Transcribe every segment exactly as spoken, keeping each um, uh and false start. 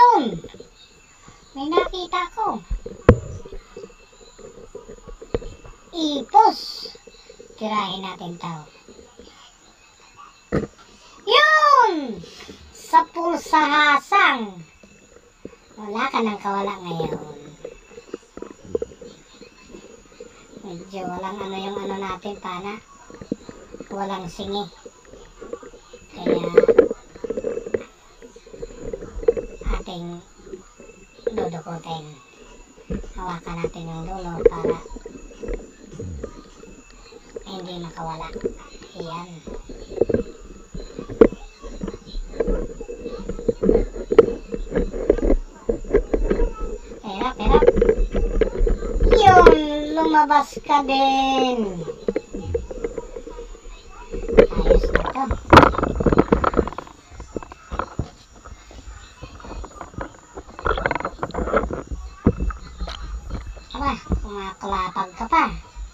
Ayun! May nakita ko. Ipos. Tirahin natin tao. Yun! Sa pulsahasang. Wala ka nang kawala ngayon. Medyo walang ano yung ano natin, pana. Walang singi. Kaya ating dudukutin. Hawakan natin yung dulo para hindi makawala. Iyan. Hirap, hirap. Yun, lumabas ka din. Ayos na to. Aba, kumakulapag ka pa.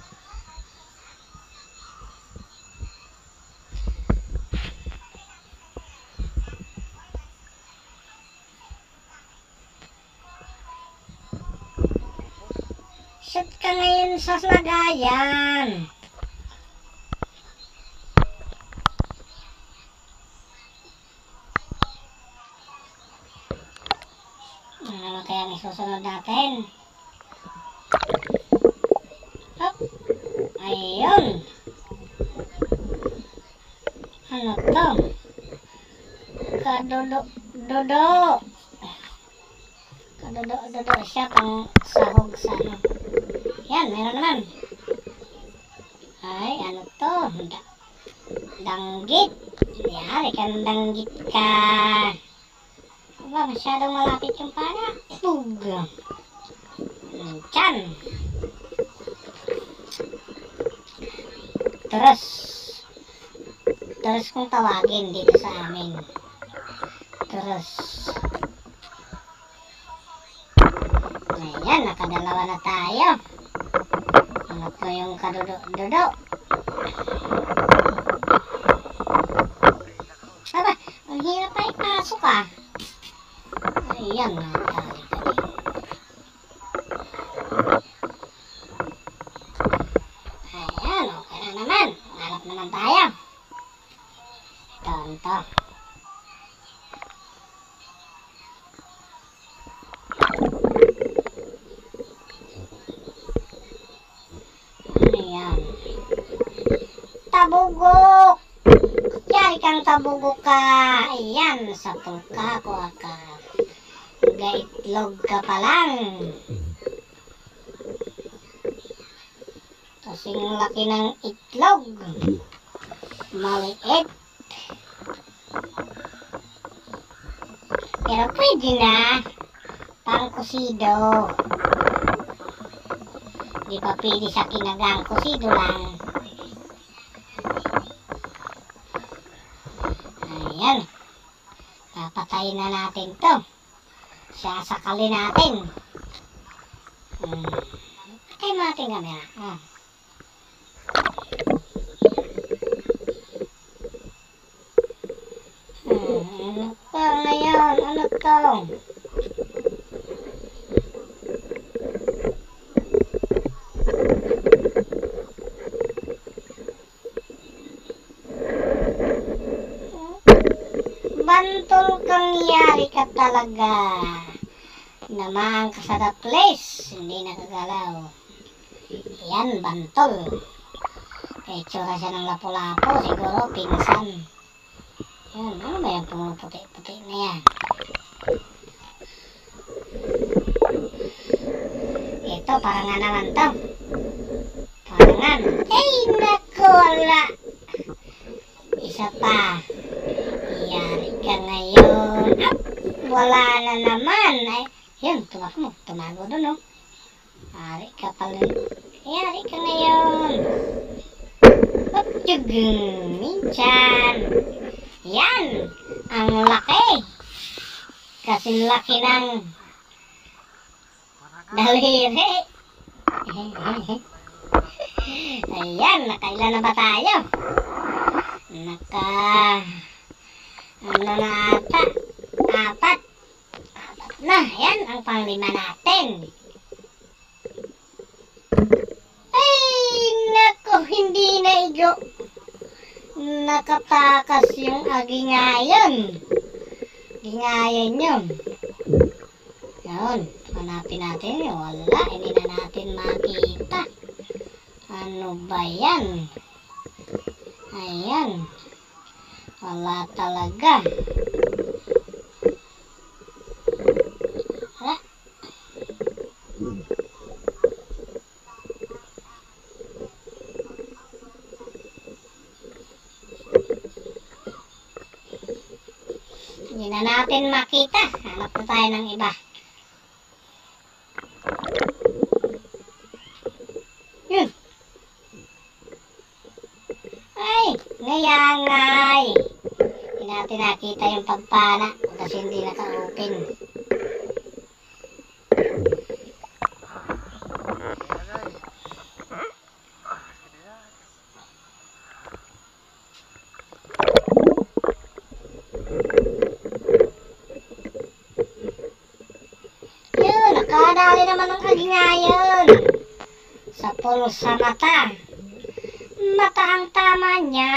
Shoot ka ngayon sa lagayan. Ano kaya ang isusunod natin? Hop. Ayun. Ano to? Kadodo-dodo. Kadodo-dodo siya pang sahog sa ano. Yan, meron naman. Ay, ano to? Da danggit. Yari kang danggit ka. Aba, masyadong malapit yung pana. Pug. Tiyan. Terus. Terus kung tawagin dito sa amin. Terus. Ayan, nakadalawa na tayo. Ano po yung kadudo-dudo? Aba, ang hirap pa ipasok ah. Ayan, natali ka din. Ayan, okay na naman. Hanap naman tayo. Ito, ito. Ayan. Tabugok! Yari kang tabugok ka. Ayan, sa pulka ko ka. Gaitlog ka pa lang. Kasing laki ng itlog. Maliit. Pero pwede na. Pang kusido. Di pa pwede sa kinagang kusido lang. Ayan. Papatayin na natin to. Sasakalin natin. Hmm. Patayin mo natin kamera. Hmm. Hmm. Ano pa ngayon? Ano to? Bantol kang yari ka talaga. Naman ka sa place. Hindi nakagalaw. Yan, bantol. Kaya tsura siya ng lapu-lapo. Siguro, pinsan. Yan, ano ba yung pumuputi-puti na yan? Ito, parangan naman to. Parangan. Ay, naku, wala. Isa pa. Yari ka ngayon. Ah, wala na naman. Ay, yun, tumakbo. Tumago doon, oh. Yari ka pala. Yari ka ngayon. Hop, tugong. Minsan. Yan. Ang laki. Kasing laki ng daliri. Ayan, nakailan na ba tayo? Naka... Ano na ata? Apat. Apat na. Yan ang panglima natin. Ay, nako, hindi na igo. Nakatakas yung agingayon. Gingayon yun. Yun, hanapin natin yun. Wala, hindi na natin makita. Ano ba yan? Ayan. Wala talaga. Wala. Hindi na natin makita. Hanap na tayo ng iba. Yun. Ay, ngayangay. Hindi natin nakita yung pagpana kasi hindi naka-open. Yun, nakadali naman ang agingayon. Sa pulsa mata. Mata ang tama niya.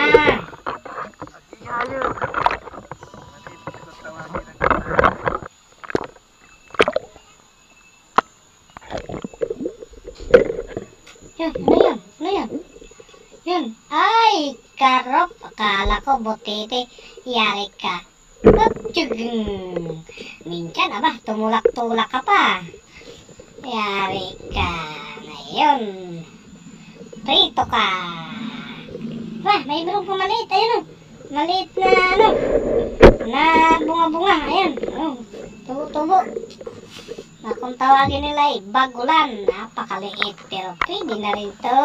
Yun, ano yun? Ano yun? Yun. Ay, karop. Akala ko butete. Yari ka. Upchugeng. Minsan, aba, tumulak-tulak ka pa. Yari ka. Ngayon, prito ka. Wah, may bulong pa maliit. Ayun o. Maliit na ano. Na bunga-bunga. Ayun. Oh, tubo-tubo. Na kung tawagin nila ay bagulan. Napakaliit. Pero pwede na rin to.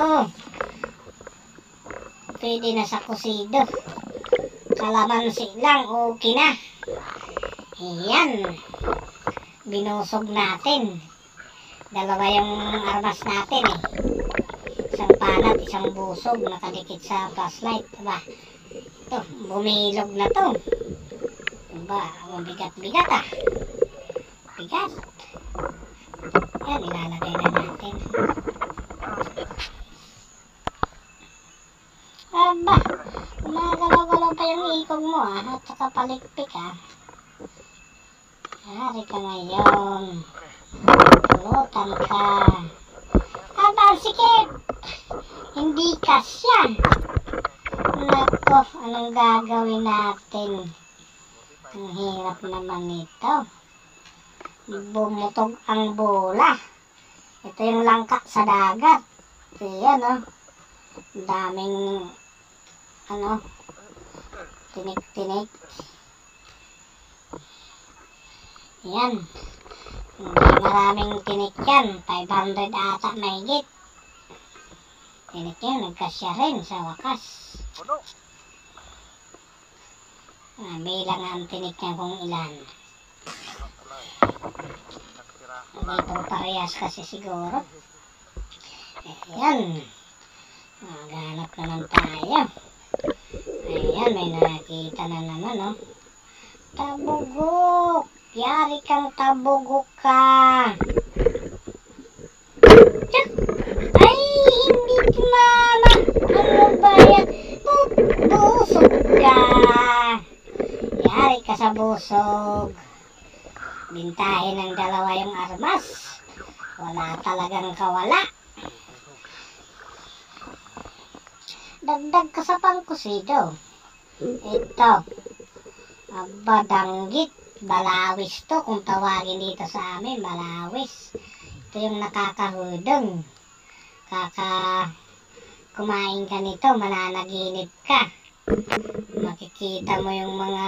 Pwede na sa kusido. Kalamansi lang. Okay na. Ayan. Binusog natin. Dalawa yung armas natin eh. Isang panat, isang busog, nakadikit sa flashlight. Diba? Ito, bumilog na to. Diba? Mabigat-bigat ah. Bigat. Yan, ilalagay na natin. Aba, gumagalaw-galaw pa yung ikog mo ah. At saka palikpik ah. Hari ka ngayon. Pulutan ka. Aba, sikip! Hindi kasya. Nako, anong gagawin natin? Ang hirap naman ito. Bumutog ang bola. Ito yung langka sa dagat. Ayan o. Oh. Daming ano tinik-tinik. Ayan. Hindi maraming tinik yan. five hundred ata mahigit. Tinik yan, nagkasya rin sa wakas. Ah, bilang ang tinik niya kung ilan. Dito parehas kasi siguro. Ayan. Maghanap naman tayo. Ayan, may nakita na naman, no? Tabugok! Yari kang tabugok ka! Tsak! Ay, hindi mama! Ano ba yan? Busog ka! Yari ka sa busog. Bintahin ng dalawa yung armas. Wala talagang kawala. Dagdag ka sa pangkusido. Ito. Abadanggit. Balawis to. Kung tawagin dito sa amin, balawis. Ito yung nakakahudong. Kaka kumain ka nito, mananaginip ka. Makikita mo yung mga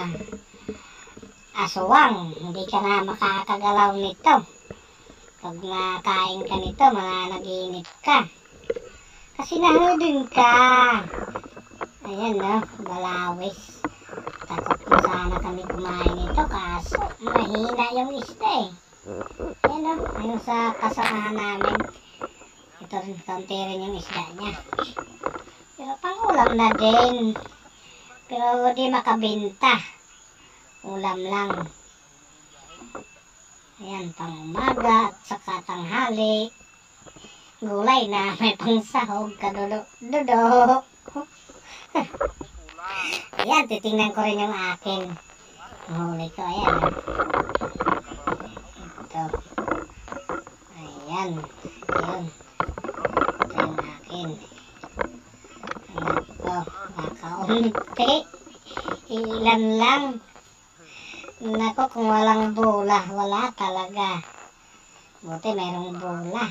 aswang. Hindi ka na makakagalaw nito. Pag nakain ka nito, mananaginip ka. Kasi nahudong ka. Ayan no, balawis. Takot na sana kami kumain nito kaso mahina yung isda eh. Ayan no, ayun sa kasamahan namin. Ito rin, kaunti rin yung isda niya. Pero pang ulam na din. Pero di makabenta. Ulam lang. Ayan, pang umaga at saka tanghali. Gulay na may pangsahog, kadudo-dudo. Ayan, titingnan ko rin yung akin. Huli ko, ayan. Ito. Ayan. Ayan. Ito yung akin. Ito. Nakaunti. Ilan lang. Nako, kung walang bola, wala talaga. Buti mayroong bola.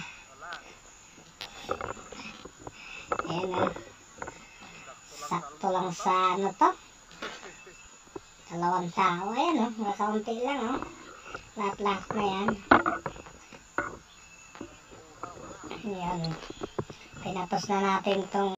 Ayan o. Sakto lang sa ano to. Dalawang tao. Ayan o. Nakaunti lang o. Lahat-lahat na yan. Ayan. Pinapos na natin tong